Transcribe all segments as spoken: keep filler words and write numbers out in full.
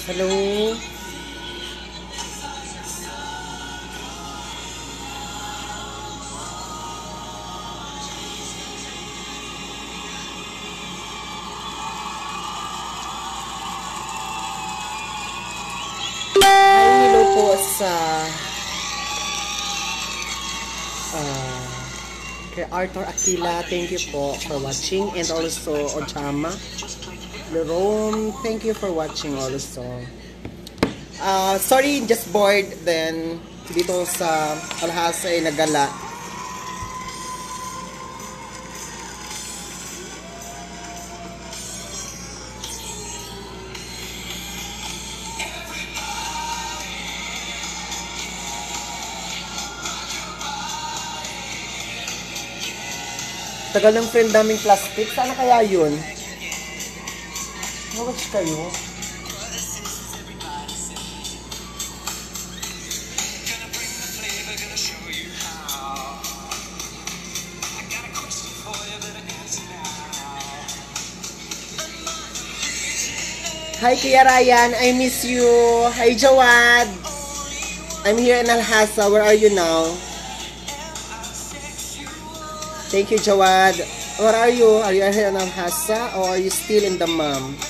Hello. Hello po sa uh, kay Arthur Aquila. Thank you po for watching, and also Ojama Jerome, thank you for watching also. Uh, sorry, just bored then dito sa Alhasa ay nagala. Tagal ng friend daming plastic. Sana kaya yun? Watch kayo. Hi Kuya Ryan, I miss you. Hi Jawad. I'm here in Alhasa. Where are you now? Thank you Jawad. Where are you? Are you here in Alhasa or are you still in the mom?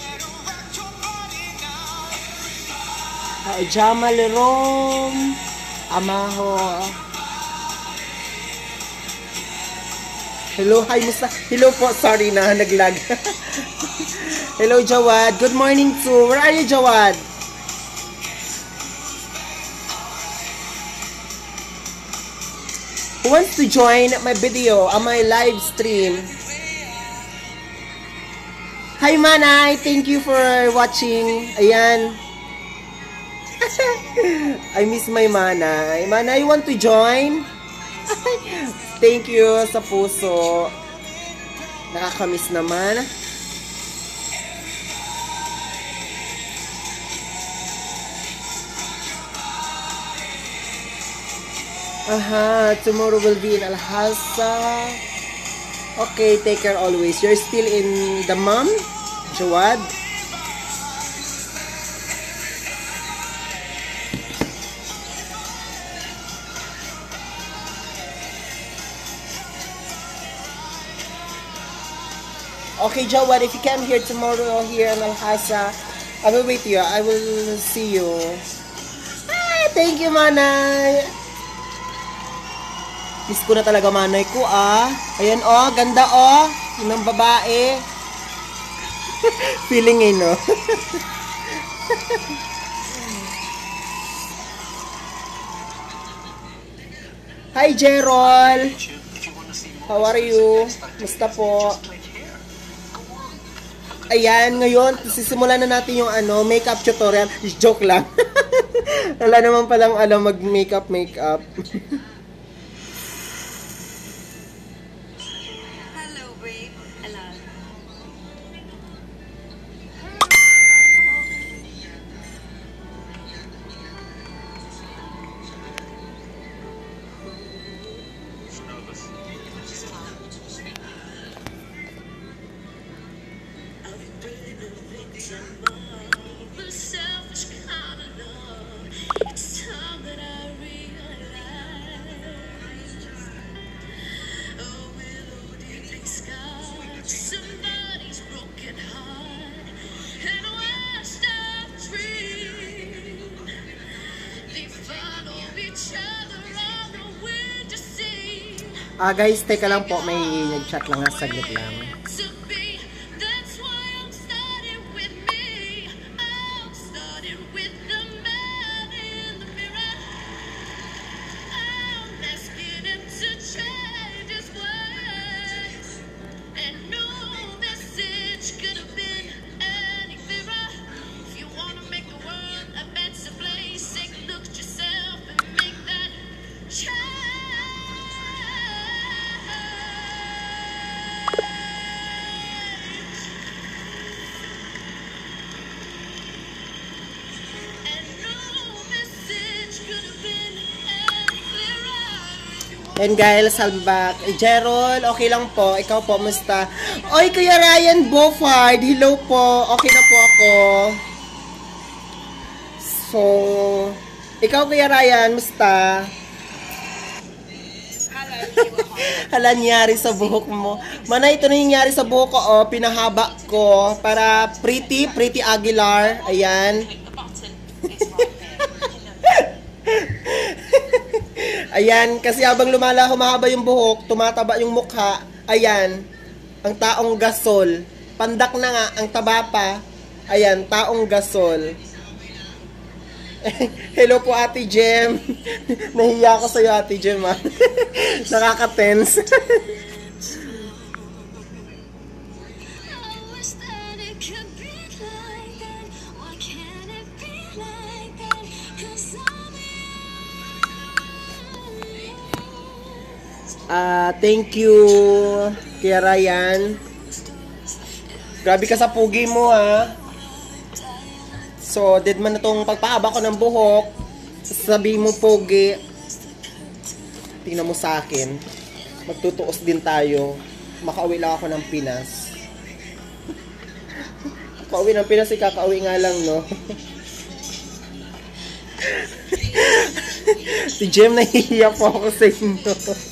Jama Lerom Amaho. Hello, hi Musta. Hello po, sorry na naglag. Hello Jawad. Good morning too. Where are you Jawad? Who wants to join my video on my live stream? Hi Manay, thank you for watching. Ayan. I miss my Manay. Manay, you want to join? Thank you sa puso. Nakakamiss naman. Aha, tomorrow will be in Alhasa. Okay, take care always. You're still in the mom, Jawad? Okay, Jawad, if you come here tomorrow here in Alhasa, I will wait you. I will see you. Ah, thank you, Manay. Miss ko na talaga Manay ko, ah. Ayan, oh, ganda, oh. Yun ang babae. Feeling eh, no? Hi, Gerald. How are you? Musta po? Ayan, ngayon, sisimulan na natin yung ano, makeup tutorial. Joke lang. Wala naman palang alam mag-makeup, makeup. Hello, babe. Hello. Ah, guys, teka lang po, may nag-chat lang na saglit lang. And guys, I'll be back. Gerald, okay lang po. Ikaw po, musta? Oy, Kuya Ryan Bofard, hello po. Okay na po ako. So, ikaw Kuya Ryan, musta? Hala, nangyari sa buhok mo. Mana, ito na yung nangyari sa buhok ko, oh. Pinahaba ko para pretty, pretty Aguilar. Ayan. Ayan, kasi habang lumala, humahaba yung buhok, tumataba yung mukha. Ayan, ang taong gasol. Pandak na nga, ang taba pa. Ayan, taong gasol. Hello po Ate Jem. Nahiya ko sa'yo Ate Jem ha. Nakaka-tense. Ah, uh, thank you Kuya Ryan. Grabe ka sa pugi mo ha. So, dead man na tong pagpaaba ko ng buhok. Sabi mo pogi. Tingnan mo sa akin. Magtutuos din tayo. Makauwi lang ako ng Pinas. Makauwi ng Pinas, ikakauwi nga lang, no? Si Jem, nahihiya po ako sa inyo.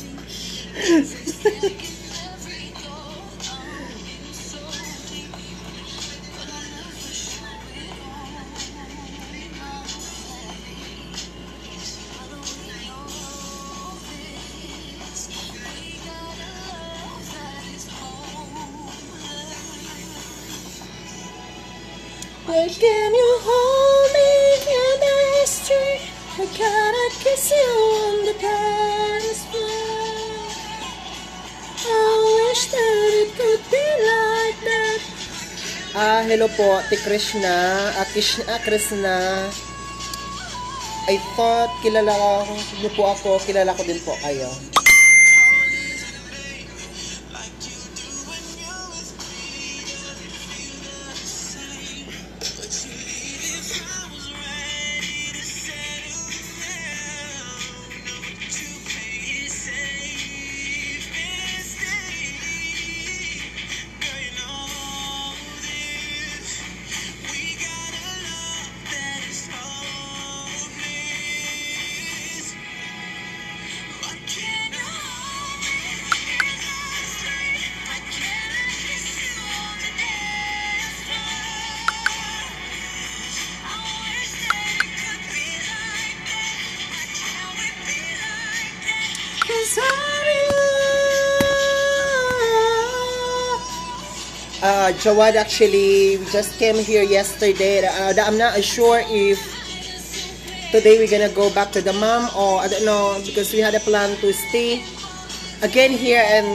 Why can you hold me in the street? Why can't I kiss you on the dance floor? I wish that it could be like that. Ah, hello po, Ate Krishna. Ah, Krishna, ah, Krishna. I thought kilala niyo po ako, kilala ko din po kayo. Uh, Jawad, actually, we just came here yesterday. Uh, I'm not sure if today we're gonna go back to the mom or I don't know, because we had a plan to stay again here in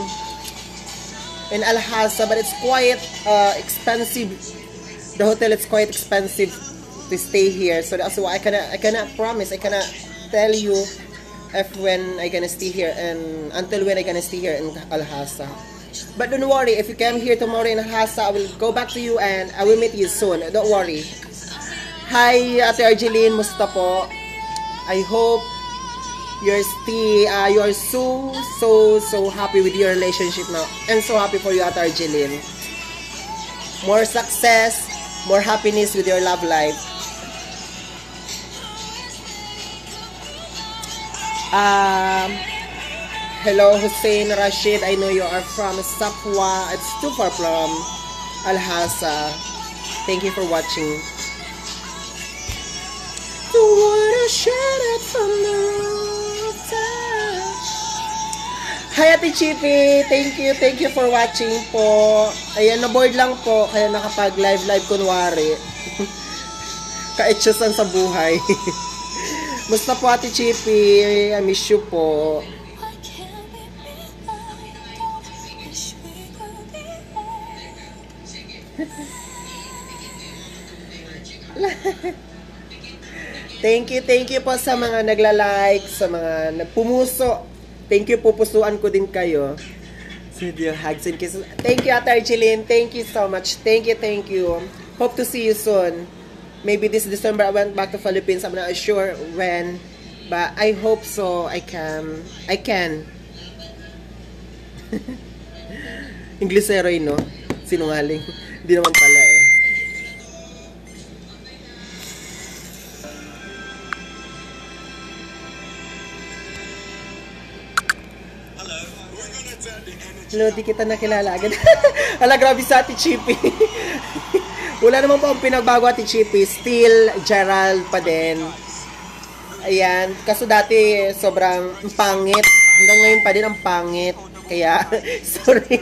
in Al-Hasa, but it's quite uh, expensive. The hotel is quite expensive to stay here, so that's why I cannot I cannot promise, I cannot tell you if when I gonna stay here and until when I gonna stay here in Al-Hasa. But don't worry, if you come here tomorrow in Hasa, I will go back to you and I will meet you soon. Don't worry. Hi, Ate Argeline, musta po? I hope you're still, uh, you're so, so, so happy with your relationship now. I'm so happy for you, Ate Argeline. More success, more happiness with your love life. Um... Hello, Hussein Rashid. I know you are from Safwa. It's too far from Al-Hasa. Thank you for watching. The water shattered from the rooftop. Hi, Ate Chippy. Thank you. Thank you for watching po. Ayan, na-board lang po. Kaya nakapag-live-live kunwari. Kaetsusan sa buhay. Musta po, Ate Chippy? I miss you po. Thank you, thank you po sa mga nagla-like, sa mga nagpumuso. Thank you po, pusuan ko din kayo. Hugs and kisses. Thank you, Ate Argeline. Thank you so much. Thank you, thank you. Hope to see you soon. Maybe this December I went back to Philippines. I'm not sure when, but I hope so. I can. I can. Inglesero yun, no? Sinungaling. Hindi naman pala eh. Hello, di kita nakilala agad. Ala, grabe sa Ate Chippy. Wala naman po ang pinagbago Ate Chippy. Still, Gerald pa din. Ayan. Kaso dati, sobrang pangit. Hanggang ngayon pa din ang pangit. Kaya, sorry.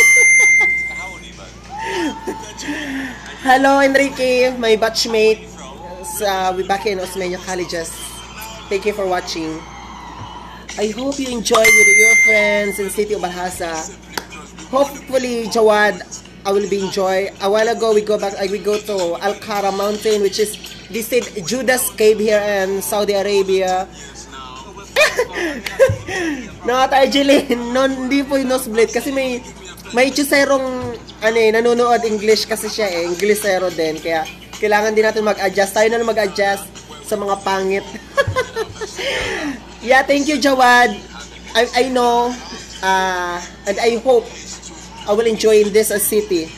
Hello, Enrique, my batchmate. Sa, we back in Osmeña Colleges. Thank you for watching. I hope you enjoyed with your friends in City of Alhasa. Hopefully, Jawad, I will be enjoy. A while ago, we go back. I we go to Al Kara Mountain, which is this is Judas Cave here in Saudi Arabia. No, Arjeline, no, hindi po yung nosebleed kasi may may chuserong ano eh, nanonood English kasi siya eh, Inglesero din, kaya kailangan din natin mag-adjust. Tayo na lang mag-adjust sa mga pangit. Yeah, thank you, Jawad. I, I know, uh, and I hope I will enjoy in this uh, city.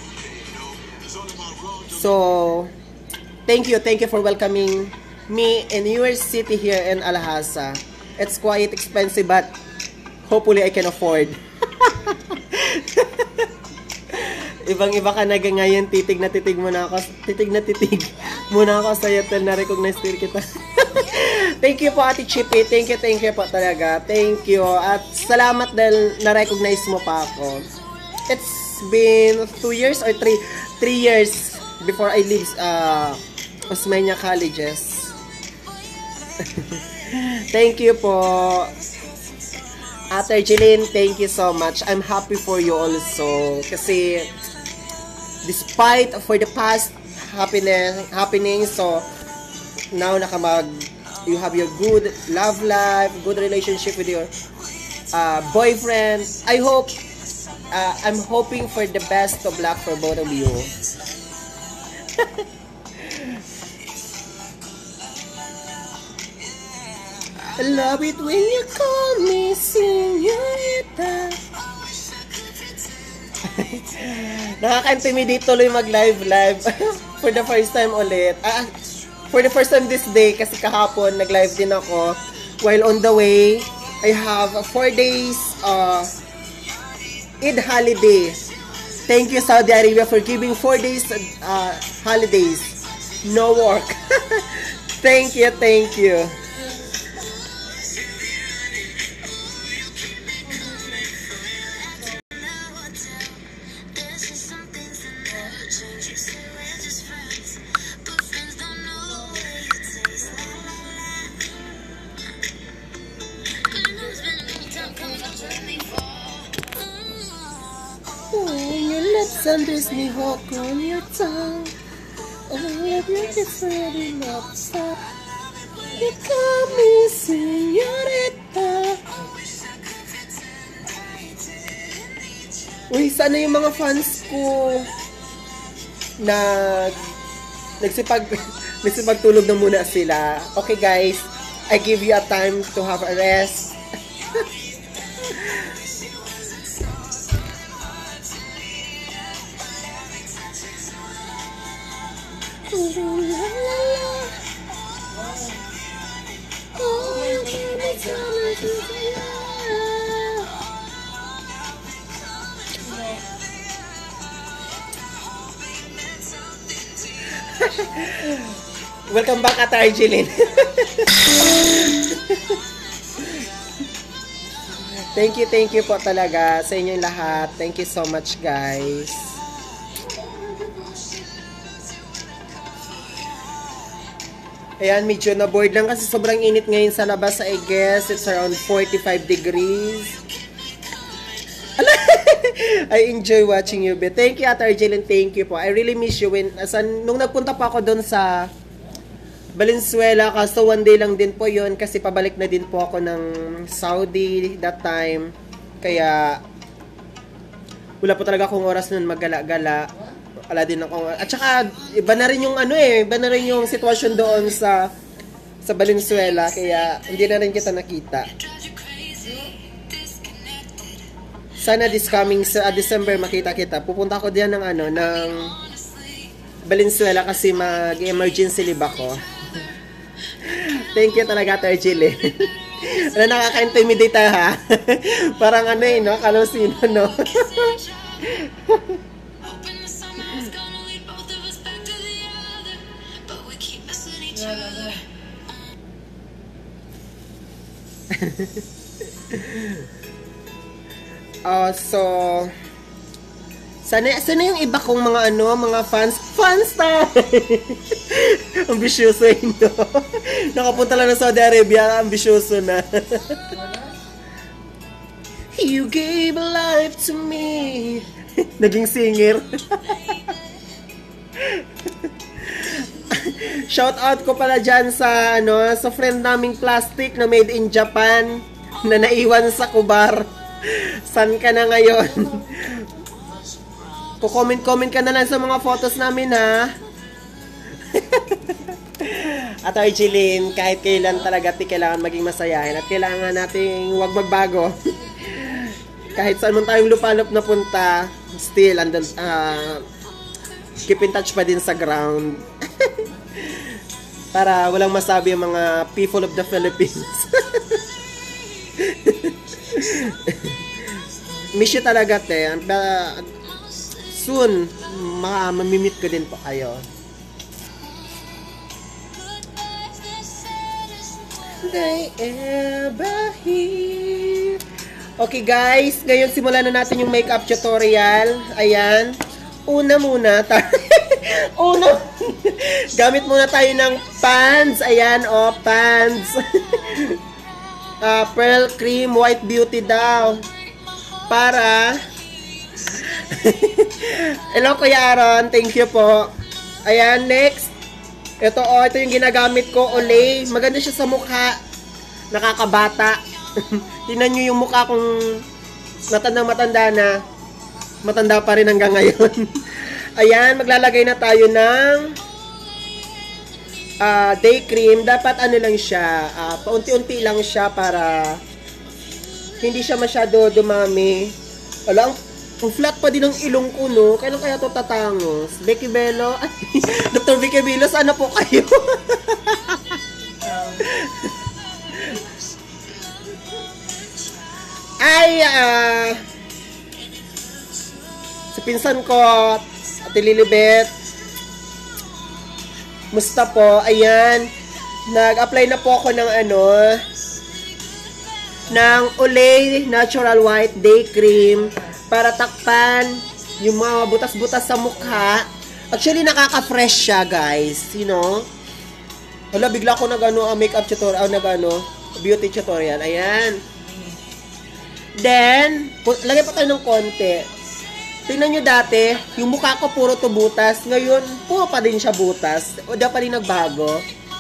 So, thank you, thank you for welcoming me in your city here in Alhasa. It's quite expensive, but hopefully I can afford. Ibang-iba ka na ngayon, titig na titig mo na ako, titig na titig muna ako sa yatel na recognize kita. Thank you po, Ate Chippy. Thank you, thank you po talaga. Thank you. At salamat dahil na-recognize mo pa ako. It's been two years or three, three years before I leave uh, Osmeña Colleges. Thank you po. Ate Jeline, thank you so much. I'm happy for you also. Kasi despite for the past happiness, happening, so now nakamag you have your good love life, good relationship with your uh, boyfriend. I hope, uh, I'm hoping for the best of luck for both of you. I love it when you call me señorita. Nakaka-intimidate tuloy mag-live live for the first time ulit. Ah, for the first time this day, kasi kahapon nag-live din ako. While on the way, I have four days uh, Eid holiday. Thank you, Saudi Arabia, for giving four days uh, holidays. No work. Thank you, thank you. Sanders me hawk on your tongue. Oh, if you kiss ready not stop. You call me señorita. Uy, sana yung mga fans ko na nagsipag nagsipagtulog na muna sila. Okay guys, I give you a time to have a rest. Welcome back, Ate Arjeline. Thank you, thank you po talaga sa inyong lahat. Thank you so much, guys. Ayan, medyo na-board lang kasi sobrang init ngayon sa labas. I guess it's around forty-five degrees. I enjoy watching you, but thank you, Ate Arjeline. Thank you po. I really miss you. When, asan, nung nagpunta pa ako doon sa Valenzuela, kaso one day lang din po yun kasi pabalik na din po ako ng Saudi that time. Kaya wala po talaga akong oras nun maggala-gala. Wala din ako. At saka iba na rin yung ano eh, iba na rin yung sitwasyon doon sa sa Valenzuela, kaya hindi na rin kita nakita. Sana this coming sa uh, December makita kita. Pupunta ako diyan ng ano ng Valenzuela kasi mag-emergency leave ako. Thank you talaga, Ate Arjeline. Ano, nakaka-intimidate ha? Parang ano eh, no? Kalusino, no? Oh, so sana sana yung iba kong mga ano, mga fans, fans tayo. Ambisyoso yun, no? Nakapunta lang ng Saudi Arabia, ambisyoso na. You gave life to me. Naging singer. Shout out ko pala dyan sa ano, sa friend naming plastic na made in Japan na naiwan sa Kubar. San ka na ngayon? Ko-comment-comment ka na lang sa mga photos namin, ha? At Arjeline, kahit kailan talaga ti kailangan maging masayahin at kailangan nating huwag magbago. Kahit saan man tayong lupalop na punta, still, andun, uh, keep in touch pa din sa ground. Para walang masabi yung mga people of the Philippines. Miss you talaga, te. Uh, soon, ma mamimit ko din po kayo. They ever hear. Okay guys, ngayon simulan na natin yung makeup tutorial. Ayan. Una muna. Una. Gamit muna tayo ng pans. Ayan, oh, pans. uh, Pearl Cream White Beauty daw. Para hello Kuya Aaron, thank you po. Ayan, next. Ito oh, ito yung ginagamit ko, Olay. Maganda siya sa mukha. Nakakabata. Tingnan nyo yung mukha kung matandang matanda na. Matanda pa rin hanggang ngayon. Ayan, maglalagay na tayo ng uh, day cream. Dapat ano lang siya, uh, paunti-unti lang siya para hindi siya masyado dumami. Wala, ang, ang flat pa din ng ilong ko, no? Kailan kaya ito tatangos? Becky Bello? Doctor Becky Bello, sana po kayo? Ay, ah... Uh, si pinsan ko, Ate Lilibet. Musta po? Ayan. Nag-apply na po ako ng ano... ng Olay Natural White Day Cream para takpan yung mga butas-butas sa mukha. Actually, nakaka-fresh siya, guys. You know? Wala, bigla ko nag-ano, uh, makeup tutorial, uh, nag-ano, beauty tutorial. Ayan. Then, lagay pa tayo ng konti. Tingnan nyo dati, yung mukha ko puro to butas. Ngayon, puro pa din siya butas. O, da pa rin nagbago.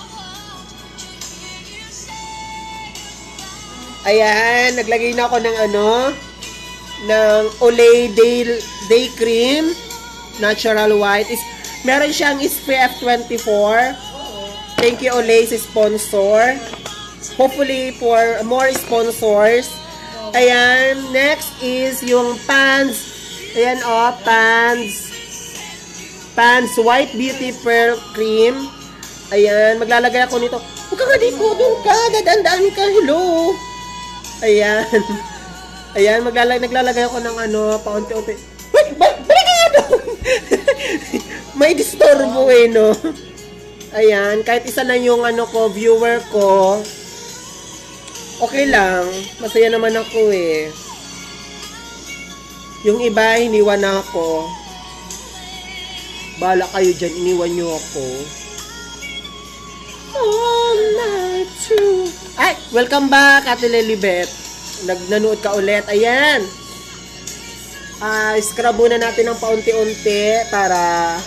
Ayan, naglagay na ako ng ano, ng Olay Day, Day Cream, Natural White. Is, meron siyang S P F twenty-four. Thank you, Olay, sa sponsor. Hopefully, for more sponsors. Ayan, next is yung pans. Ayan, oh, pans. Pans White Beauty Pearl Cream. Ayan, maglalagay ako nito. Huwag ka nga dito, doon ka, dadandaan ka, hello. Ayan. Ayan, maglalagay, naglalagay ako ng ano, paunti-unti. Wait, balik ka nga doon! May disturbo eh, no? Ayan, kahit isa na yung ano ko, viewer ko, okay lang. Masaya naman ako eh. Yung iba, iniwan na ako. Bala kayo dyan, iniwan nyo ako. All night through. Ay, welcome back, Ate Lilibet. Nagnanood ka ulit. Ayan. Uh, scrub muna natin ng paunti-unti para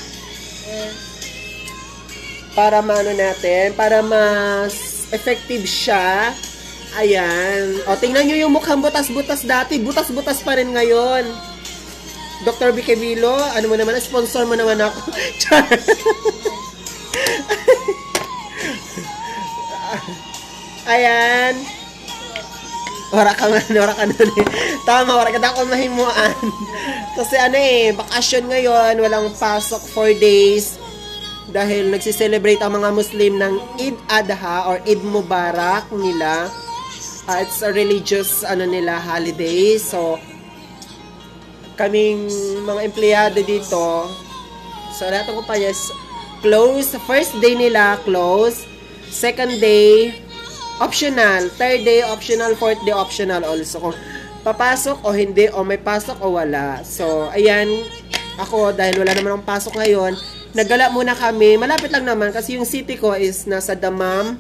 para maano natin, para mas effective siya. Ayan. O, tingnan nyo yung mukhang butas-butas dati. Butas-butas pa rin ngayon. Doctor Vicky Vilo, ano mo naman, sponsor mo naman ako. Ayan. Wala ka man, wala ka nun eh. Tama, wala ka na ako mahimuan. Kasi ano eh, bakasyon ngayon, walang pasok for days. Dahil nagsiselebrate ang mga Muslim ng Eid Adha or Eid Mubarak nila. Uh, it's a religious ano nila holiday. So kaming mga empleyado dito, so lahat ng kumpanya is close. First day nila close, second day optional, third day optional, fourth day optional also. Kung papasok o hindi, o may pasok o wala. So ayan, ako dahil wala naman akong pasok ngayon, naggala muna kami. Malapit lang naman kasi yung city ko is nasa Damam.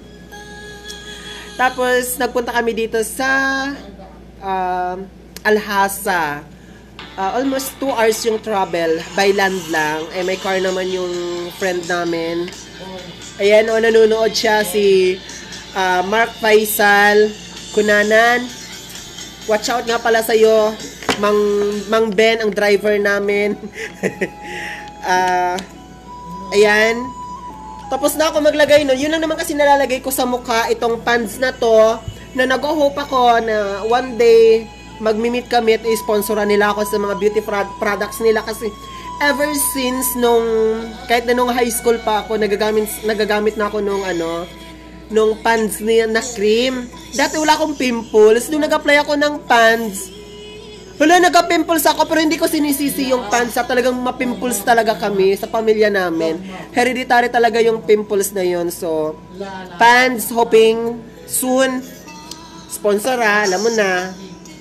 Tapos nagpunta kami dito sa uh, Alhasa. Uh, almost two hours yung travel by land lang. Eh may car naman yung friend namin. Ayan o, nanonood siya si uh, Mark Faisal Kunanan. Watch out nga pala sa'yo, Mang, Mang Ben, ang driver namin. uh, ayan. Tapos na ako maglagay nun. Yun lang naman kasi nalalagay ko sa mukha, itong pants na to, na nag-hope ako na one day, magmi-meet kami at i-sponsoran nila ako sa mga beauty products nila kasi ever since nung, kahit na nung high school pa ako, nagagamit, nagagamit na ako nung ano, nung pants niya na cream. Dati wala akong pimples. Nung nag-apply ako ng pants, wala, nagka-pimples ako, pero hindi ko sinisisi yung pants. Talagang ma-pimples talaga kami sa pamilya namin. Hereditary talaga yung pimples na yon. So, pants, hoping soon, sponsor ah, alam mo na.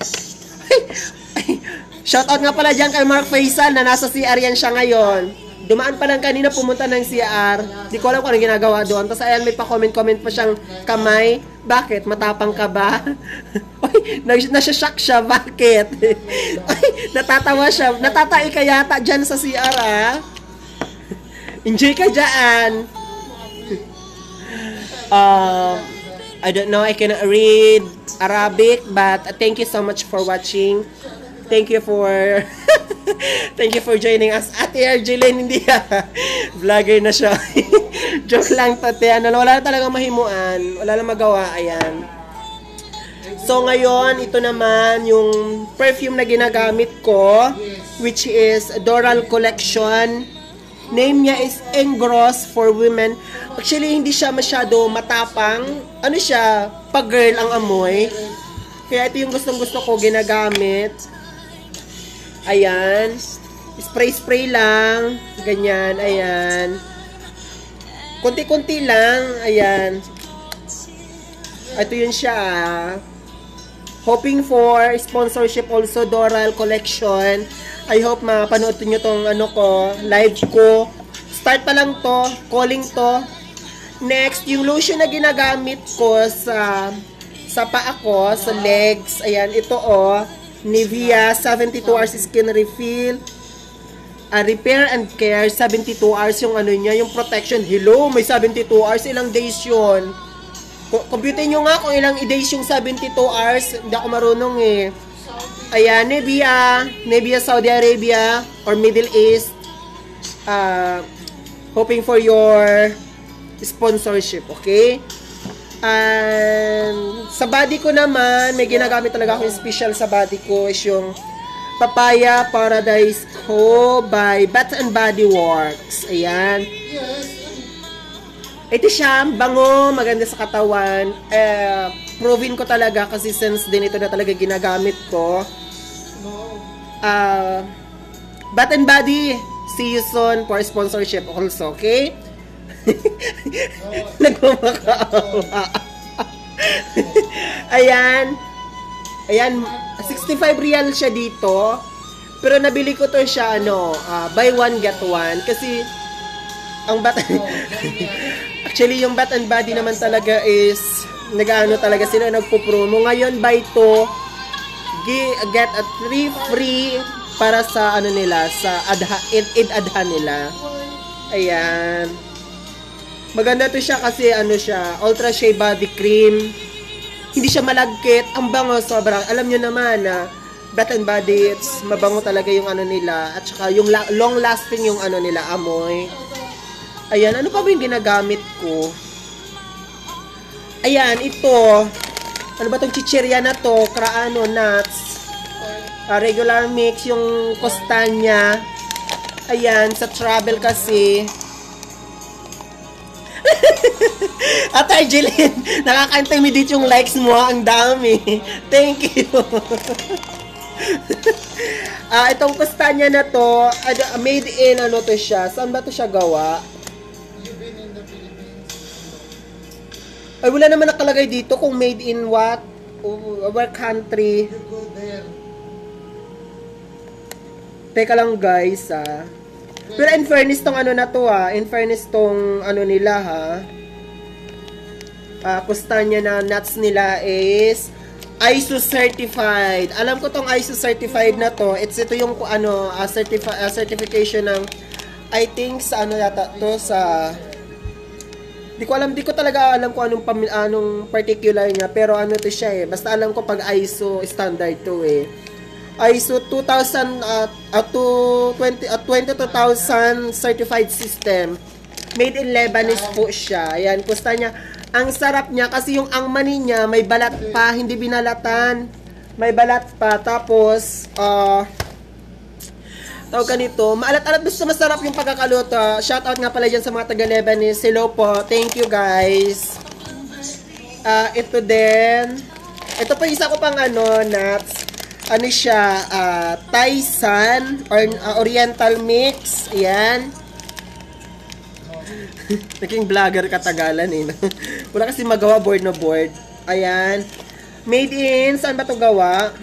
Shoutout nga pala dyan kay Mark Faisal na nasa C R yan siya ngayon. Dumaan pa lang kanina, pumunta ng C R. Di ko alam kung anong ginagawa doon. Tapos ayan, may pa-comment-comment pa siyang kamay. Bakit? Matapang ka ba? Uy, nasya-shock siya. Bakit? Uy, natatawa siya. Natatai ka yata dyan sa C R, ah. Enjoy ka dyan. Uh, I don't know, I cannot read Arabic, but thank you so much for watching. Thank you for thank you for joining us. Ate Argeline, hindi ah. Vlogger na siya. Joke lang, tate. Ano, wala na talagang mahimuan. Wala na magawa. Ayan. So, ngayon, ito naman yung perfume na ginagamit ko, which is Doral Collection. Name niya is Engross for Women. Actually, hindi siya masyado matapang. Ano siya? Pag-girl ang amoy. Kaya ito yung gustong-gusto ko ginagamit. Ayan. Spray-spray lang. Ganyan. Ayan. Kunti-kunti lang. Ayan. Ito yun siya. Hoping for sponsorship also, Doral Collection. I hope mapanood nyo tong ano ko, live ko. Start pa lang to. Calling to. Next, yung lotion na ginagamit ko sa sa paa ko, sa legs. Ayan, ito oh. Nivea, seventy-two hours skin refill. Uh, repair and care, seventy-two hours yung ano niya, yung protection. Hello, may seventy-two hours. Ilang days yun? Computin nyo nga kung ilang days yung seventy-two hours. Hindi ako marunong eh. Ayan, Nivea. Nivea, Saudi Arabia or Middle East. Uh, hoping for your sponsorship, okay? And sa body ko naman, may ginagamit talaga ako yung special sa body ko is yung Papaya Paradise Co by Bath and Body Works. Ayan. Ito siya, bango, maganda sa katawan. Eh, proven ko talaga kasi since din ito na talaga ginagamit ko. Uh, Bath and Body, see you soon for sponsorship also, okay? Nagmamakaawa. Ayan. Ayan, sixty-five real siya dito. Pero nabili ko to siya, ano, uh, buy one, get one. Kasi, ang bat... Actually, yung Bath and Body naman talaga is, nag-ano talaga sila, nagpo-promo. Ngayon, buy two, get a three free para sa, ano nila, sa adha, id, id adha nila. Ayan. Maganda to siya kasi ano siya, Ultra Shea Body Cream. Hindi siya malagkit, ang bango sobrang. Alam nyo naman na Bath and Body, it's mabango talaga yung ano nila. At saka yung la long lasting yung ano nila, amoy. Ayan, ano pa ba yung ginagamit ko? Ayan, ito. Ano ba itong chichirya na to? Kraano, nuts. Uh, regular mix, yung kostanya. Ayan, sa travel kasi. Ate Arjeline, nakaka-intimidate yung likes mo, ang dami. Thank you. Ah, itong kustanya na to, ano, made in ano to siya. Saan ba to siya gawa? You've been in the Philippines? Ay, wala naman nakalagay dito kung made in what? What country? You go there. Teka lang guys, ah. Pero in fairness tong ano na to, ah. In fairness tong ano nila, ha. Ah, kustanya na nuts nila is I S O certified. Alam ko tong I S O certified na to. It's ito yung ano, uh, certifi- uh, certification ng I think sa ano yata to sa di ko alam, di ko talaga alam kung anong pami- anong particular niya, pero ano to siya eh. Basta alam ko pag I S O standard to eh. I S O two thousand uh, uh, to twenty uh, twenty-two thousand certified system. Made in Lebanese po siya. Ayan, kusta niya. Ang sarap niya kasi yung angmani niya may balat pa, hindi binalatan. May balat pa. Tapos, uh, tawag ka nito, maalat-alat, basta masarap yung pagkakaluto. Shoutout nga pala dyan sa mga taga-Lebanese. Hello po. Thank you guys. Uh, ito din. Ito pa isa ko pang ano, nuts. Ano siya, uh, Thai-san or uh, Oriental mix. Ayan. Naging vlogger katagalan eh. Wala kasi magawa, board na board. Ayan. Made in, saan ba ito gawa?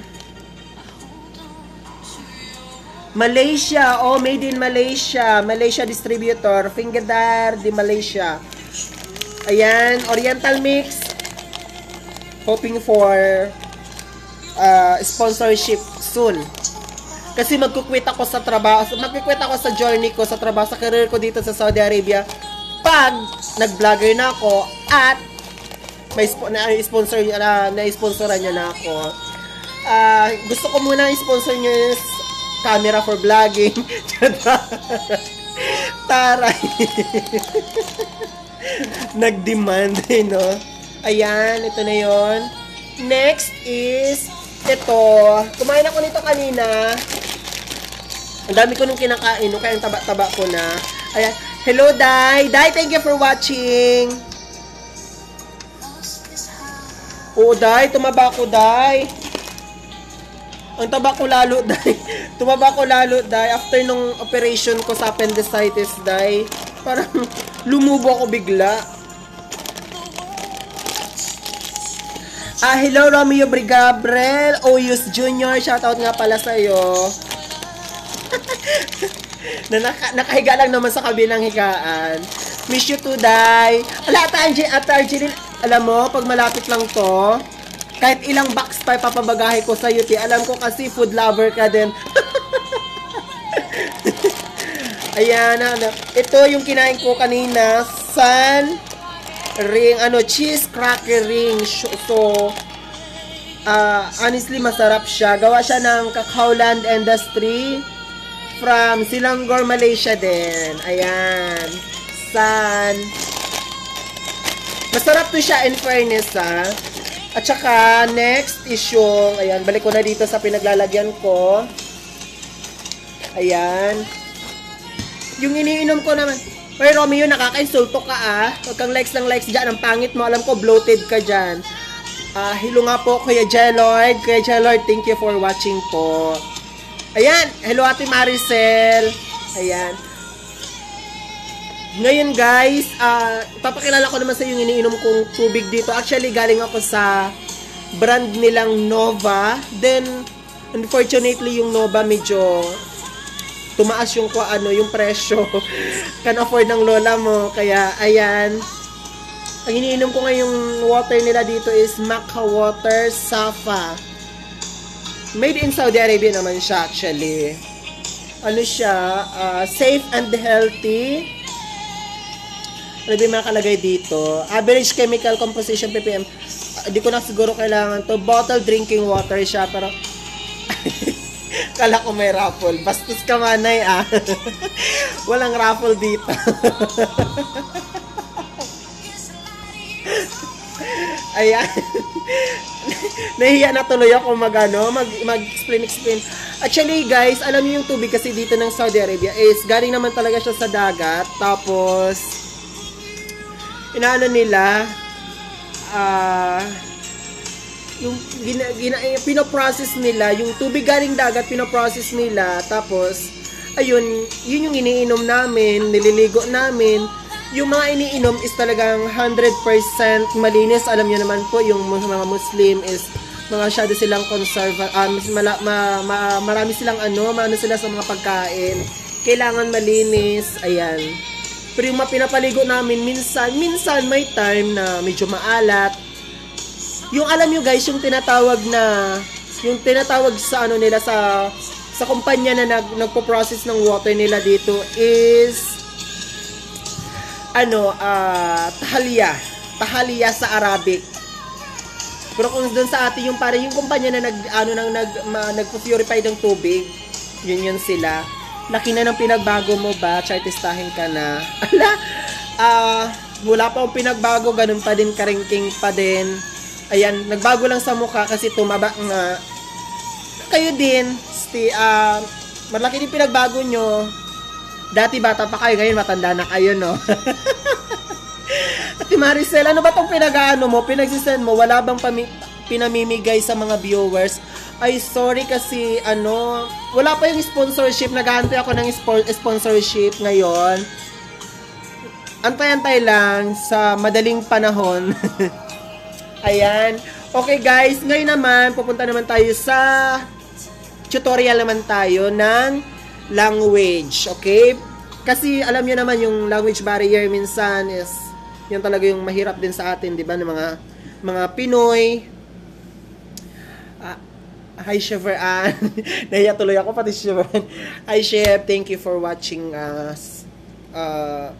Malaysia. Oh, made in Malaysia. Malaysia distributor. Fingadar di Malaysia. Ayan. Oriental mix. Hoping for uh, sponsorship soon. Kasi magkukwit ako sa trabaho. Magkukwit ako sa journey ko, sa trabaho, sa career ko dito sa Saudi Arabia. Pag nag-vlogger na ako at may sp- na-sponsor na, na-sponsoran niya na ako. Uh, gusto ko muna i-sponsor niyo yung camera for vlogging. Taray. Nag-demand eh, no? Ayan, ito na yon. Next is ito. Kumain ako nito kanina. Ang dami ko nung kinakain, no? Kaya ang taba-taba ko na. Ayan. Hello, Dai. Dai, thank you for watching. Oo, Dai. Tumaba ko, Dai. Ang taba ko lalo, Dai. Tumaba ko lalo, Dai. After nung operation ko sa appendicitis, Dai. Parang lumubo ako bigla. Ah, hello, Romeo Brigabrel. Oyus Junior. Shoutout nga pala sa'yo. na naka, nakahiga lang naman sa kabilang higaan. Miss you too, Day. Ala, Ate Arjeline, alam mo, pag malapit lang to, kahit ilang box pa papabagahe ko sa U T, alam ko kasi food lover ka din. Ayan, ano, ito yung kinain ko kanina, sun ring, ano, cheese cracker ring. So, uh, honestly, masarap siya. Gawa siya ng Kakaoland Industry. From Selangor, Malaysia din. Ayan. San. Masarap to siya in fairness, ha. At saka, next is yung, ayan, balik ko na dito sa pinaglalagyan ko. Ayan. Yung iniinom ko naman. Oy, Romeo, nakaka-insulto ka, ah. Huwag kang likes ng likes dyan. Ang pangit mo. Alam ko, bloated ka dyan. Uh, hello nga po, Kuya Jelord. Kuya Jelord, thank you for watching po. Ayan, hello Ate Maricel. Ayan. Ngayon guys, uh, papakilala ko naman sa yung iniinom kong tubig dito. Actually, galing ako sa brand nilang Nova. Then, unfortunately, yung Nova medyo tumaas yung ano, yung presyo. Can afford ng lola mo. Kaya, ayan. Ang iniinom ko ngayong water nila dito is Maca Water Safa. Made in Saudi Arabia naman siya actually. Ano siya? Uh, safe and healthy. Ano ba yung nakalagay dito? Average chemical composition P P M. Hindi uh, ko na siguro kailangan to. Bottle drinking water siya. Pero kala ko may raffle. Bastos ka manay ah. Walang raffle dito. Ayan. Nahiya na tuloy ako mag, ano, mag, mag-explain, explain. Actually, guys, alam niyo yung tubig kasi dito ng Saudi Arabia is galing naman talaga siya sa dagat. Tapos, inaano nila, ah, uh, yung gina, gina, pinoprocess nila, yung tubig galing dagat, pinoprocess nila, tapos, ayun, yun yung iniinom namin, nililigo namin. Yung mga iniinom is talagang one hundred percent malinis. Alam nyo naman po, yung mga Muslim is mga masyado silang conserva, um, mala, ma, ma, marami silang ano, maano sila sa mga pagkain. Kailangan malinis, ayan. Pero yung mga pinapaligo namin, minsan, minsan may time na medyo maalat. Yung alam nyo guys, yung tinatawag na, yung tinatawag sa ano nila, sa, sa kumpanya na nag, nagpo-process ng water nila dito is, ano, uh, tahalya. Tahalya sa Arabic. Pero kung doon sa atin, yung parang yung kumpanya na nag, ano, nang, nag, ma, nagpo-purify ng tubig, yun yun sila. Laki na ng pinagbago mo ba? Chartistahin ka na. Ala, ah, uh, wala pa akong pinagbago, ganun pa din, karingking pa din. Ayan, nagbago lang sa mukha kasi tumaba nga. Kayo din, sti, ah, uh, malaki din pinagbago nyo. Dati bata pa kayo, ngayon matanda na kayo, no? Ate Maricel, ano ba tong pinag-ano mo? Pinagsisend mo? Wala bang pami- pinamimigay sa mga viewers? Ay, sorry kasi, ano, wala pa yung sponsorship. Nag-aantay ako ng spo- sponsorship ngayon. Antay-antay lang sa madaling panahon. Ayan. Okay, guys. Ngayon naman, pupunta naman tayo sa tutorial naman tayo ng language. Okay? Kasi, alam nyo naman, yung language barrier minsan is yan talaga yung mahirap din sa atin, di ba, ng mga mga Pinoy. Uh, hi, Cheveran. Nahiya tuloy ako, pati Cheveran. Hi, Chef. Thank you for watching us. Uh,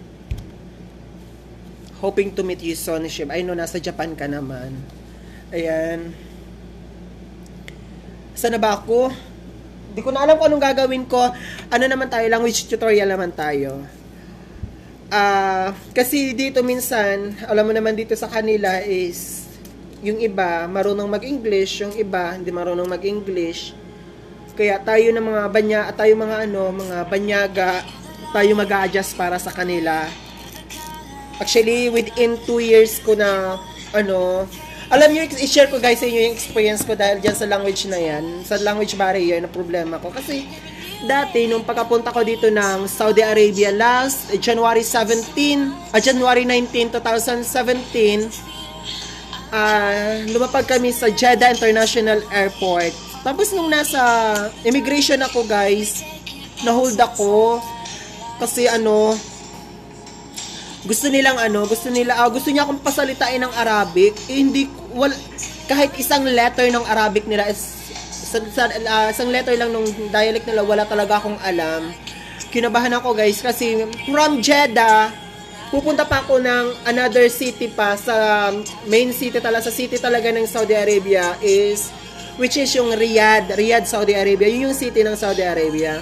hoping to meet you soon, Chef. I know, nasa Japan ka naman. Ayan. Saan na ba ako? Di ko na alam kung anong gagawin ko. Ano naman tayo? Language tutorial naman tayo. Uh, kasi dito minsan, alam mo naman dito sa kanila is, yung iba marunong mag-English, yung iba hindi marunong mag-English. Kaya tayo ng mga banya, tayo mga ano, mga banyaga, tayo mag-a-adjust para sa kanila. Actually, within two years ko na, ano, alam nyo, i-share ko guys sa inyo yung experience ko dahil dyan sa language na yan, sa language barrier na problema ko. Kasi, dati, nung pagkapunta ko dito ng Saudi Arabia last January seventeenth, uh, January nineteenth, twenty seventeen, uh, lumapag kami sa Jeddah International Airport. Tapos nung nasa immigration ako guys, na-hold ako kasi ano, gusto nilang ano, gusto nila, uh, gusto niya akong pasalitain ng Arabic, eh, hindi, wal, kahit isang letter ng Arabic nila is Sa, sa, uh, isang letter lang nung dialect nila, wala talaga akong alam. Kinabahan ako guys kasi from Jeddah, pupunta pa ako ng another city pa sa main city talaga, sa city talaga ng Saudi Arabia is, which is yung Riyadh, Riyadh, Saudi Arabia. Yun yung city ng Saudi Arabia.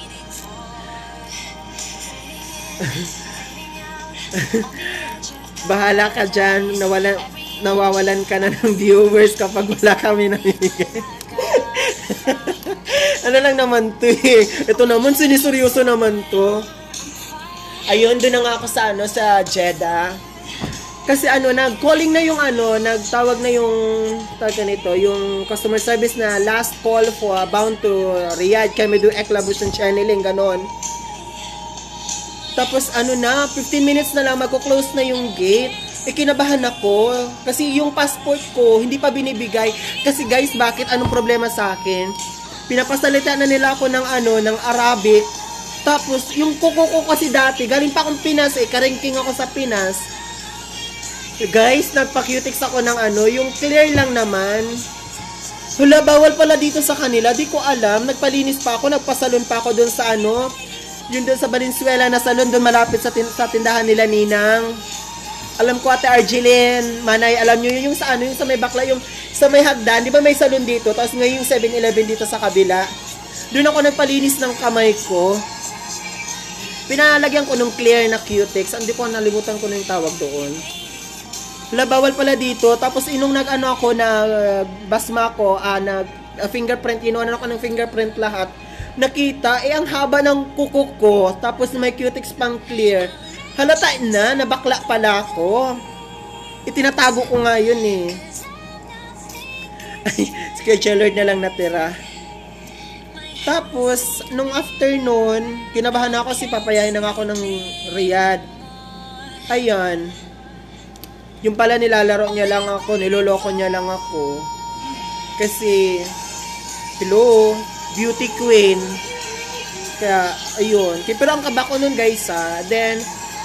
Bahala ka dyan, nawalan, nawawalan ka na ng viewers kapag wala kami namimigay. Ano lang naman to eh. Ito naman, siniseryoso naman to. Ayun, doon na nga ako sa ano, sa Jeddah. Kasi ano, nag-calling na yung ano, nagtawag na yung, tawag nito, yung customer service na last call for bound to Riyadh. Kami do Eklabus ng channeling, ganon. Tapos ano na, fifteen minutes na lang, magko-close na yung gate. Eh, kinabahan ako. Kasi yung passport ko, hindi pa binibigay. Kasi guys, bakit? Anong problema sa akin? Pinapasalita na nila ako ng ano, ng Arabic. Tapos, yung kuko ko kasi dati, galing pa akong Pinas eh, karingking ako sa Pinas. Guys, nagpa-cutix ako ng ano, yung clear lang naman. Hala, bawal pala dito sa kanila, di ko alam. Nagpalinis pa ako, nagpasalon pa ako dun sa ano, yun dun sa Valenzuela na salon, dun malapit sa, tin sa tindahan nila Ninang. Alam ko, Ate Argeline, Manay, alam nyo yun yung sa ano, yung sa may bakla, yung sa may hagdan, di ba may salon dito? Tapos ngayon yung seven eleven dito sa kabila. Doon ako nagpalinis ng kamay ko. Pinalagyan ko ng clear na Q-Tex. Hindi ko nalimutan ko na yung tawag doon. Wala, bawal pala dito. Tapos inong nag-ano ako na uh, basma ko, ah, nag uh, fingerprint, inuwan ako ng fingerprint lahat. Nakita, eh ang haba ng kuko ko. Tapos may Q-Tex pang clear. Halata na, nabakla pala ako. Itinatago ko nga yun eh. Ay, si Kuya Jellord na lang natira. Tapos, nung afternoon, kinabahan ako kasi papayahin na ako ng Riyadh. Ayan. Yung pala nilalaro niya lang ako, niloloko niya lang ako. Kasi, hello, beauty queen. Kaya, ayun. Kaya, pero ang kaba ko nun guys ha. Then,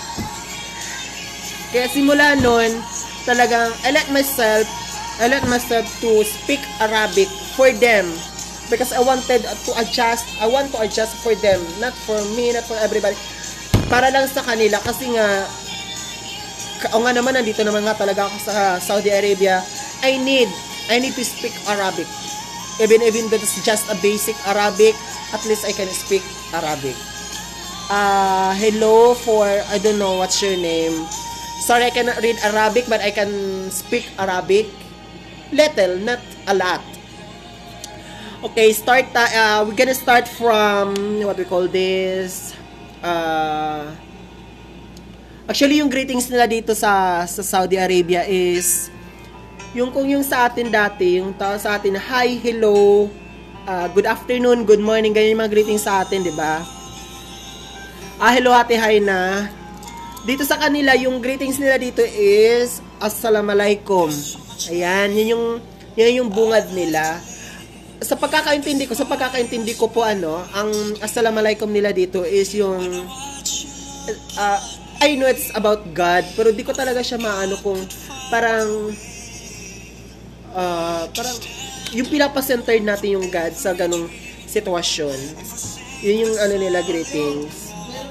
kaya simula nun, talagang, I let myself, I let myself to speak Arabic for them. Because I wanted to adjust, I want to adjust for them. Not for me, not for everybody. Para lang sa kanila. Kasi nga, o nga naman, nandito naman nga talaga ako sa Saudi Arabia. I need, I need to speak Arabic. Even, even though it's just a basic Arabic, at least I can speak Arabic. Uh, hello for, I don't know, what's your name? Sorry, I cannot read Arabic, but I can speak Arabic. Little, not a lot. Okay, start, uh, we're gonna start from, what we call this, uh, actually, yung greetings nila dito sa, sa Saudi Arabia is, yung kung yung sa atin dati, yung tao sa atin, hi, hello, uh, good afternoon, good morning, ganyan yung mga greetings sa atin, di ba? Ah, hello, ate, hi na. Dito sa kanila, yung greetings nila dito is, assalamualaikum. Ayan, yun yung, yun yung bungad nila. Sa pagkakaintindi ko, sa pagkakaintindi ko po ano, ang assalamualaikum nila dito is yung uh, I know it's about God, pero di ko talaga siya maano kung parang uh, parang yung pinapa-centered natin yung God sa ganung sitwasyon. Yun yung ano nila greetings.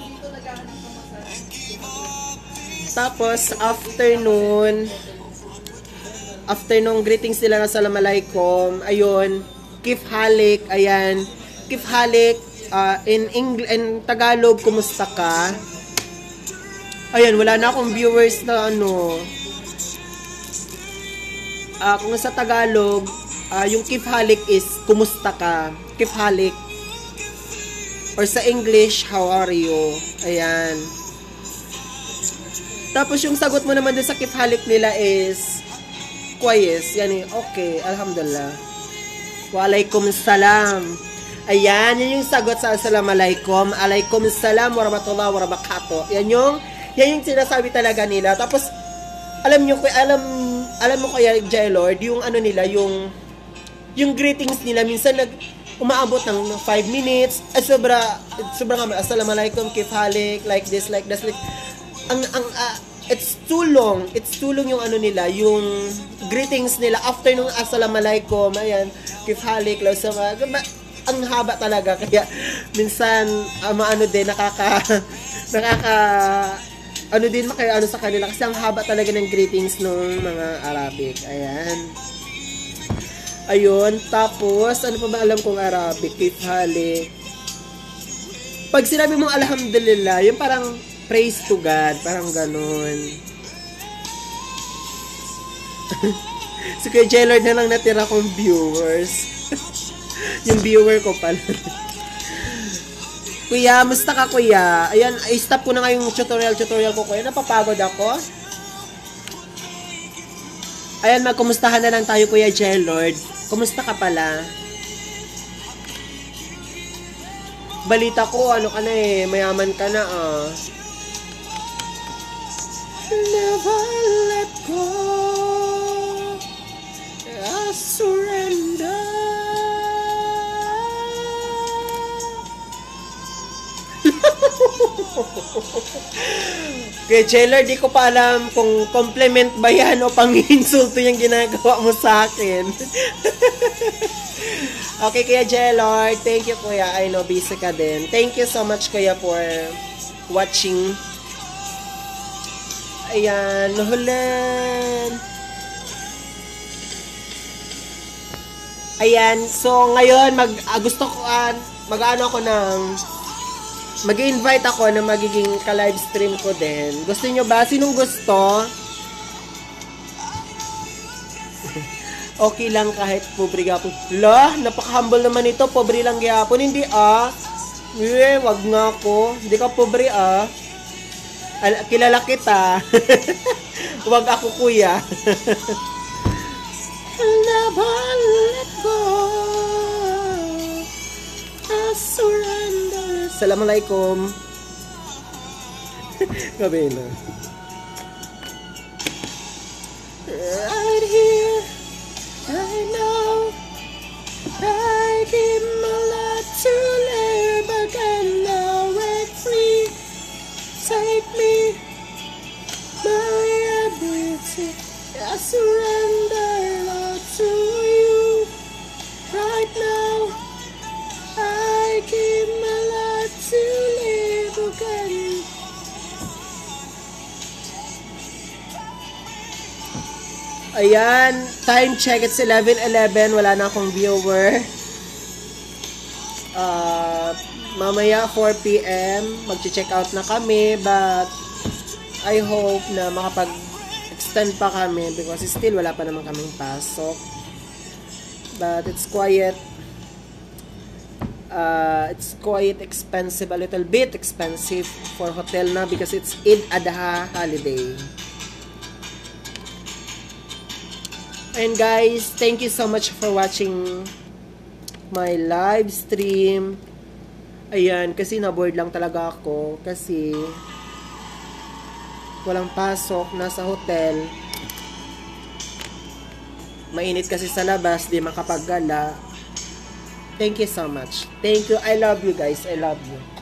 Tapos afternoon afternoon greetings nila ng assalamualaikum, ayun. Kif halik, ayan. Kif halik, uh, in English, in Tagalog, kumusta ka? Ayan, wala na akong viewers na ano. Uh, kung sa Tagalog, uh, yung kif halik is, kumusta ka? Kif halik. Or sa English, how are you? Ayan. Tapos yung sagot mo naman din sa kif halik nila is, kwayes. Yani, okay, alhamdulillah. Walaikum salam. Ayan, yun yung sagot sa assalamualaikum. Alaikum salam warahmatullahi wabarakatuh. Yan yung, yan yung sinasabi talaga nila. Tapos, alam nyo, alam, alam mo kaya, J-Lord, yung ano nila, yung, yung greetings nila, minsan nag, umaabot ng five minutes. Ay, sobra, sobra nga, assalamualaikum, kif halik, like this, like this, like, ang, ang, uh, it's too long, it's too long yung ano nila, yung greetings nila after nung assalamualaikum, ayan, kif halik, law sama, ang haba talaga, kaya minsan, uh, maano din, nakaka, nakaka, ano din makaya ano sa kanila, kasi ang haba talaga ng greetings ng mga Arabic, ayan. Ayun, tapos, ano pa ba alam kong Arabic, kif halik. Pag sinabi mong alhamdulillah, yung parang, praise to God, parang ganun. So, kay J-Lord na lang natira kong viewers. Yung viewer ko pala. Kuya, musta ka kuya? Ayan, i-stop ko na nga yung tutorial-tutorial ko kuya. Napapagod ako. Ayan, magkumustahan na lang tayo kuya J-Lord. Kumusta ka pala? Balita ko, ano ka na eh, mayaman ka na ah. Never let go, I surrender. Kaya Jailer, di ko pa alam kung compliment ba yan o pang-insulto yung ginagawa mo sa akin. Okay, Kuya Jailer, thank you Kuya. I know, busy ka din. Thank you so much Kuya for watching. Ayan, hulan. Ayan, so ngayon mag uh, gusto ko uh, mag-ano ako ng mag-invite ako na magiging ka-live stream ko din. Gusto niyo ba? Sinong gusto? Okay lang kahit pobre gapon. La, napaka-humble naman ito. Pobre lang gapon. Hindi ah. Eh, wag nga ako. Hindi ka pobre ah. Al- kilala kita. Huwag ako kuya. Never let go. I surrender. Assalamualaikum. Gabi na. Right here, right now, I give my life to live again. Now we're free. Take me, my everything. I surrender all to you. Right now, I give my life to live again. Ayan, time check, it's eleven eleven, wala na akong viewer. Uh, mamaya four p.m. mag-check out na kami, but I hope na makapag-extend pa kami because still wala pa naman kaming pasok. But it's quite uh, it's quite expensive, a little bit expensive for hotel na because it's Eid Adha holiday. And guys, thank you so much for watching my live stream. Ayan, kasi na-bored lang talaga ako kasi walang pasok, nasa hotel. Mainit kasi sa labas, di makapaggala. Thank you so much. Thank you. I love you guys. I love you.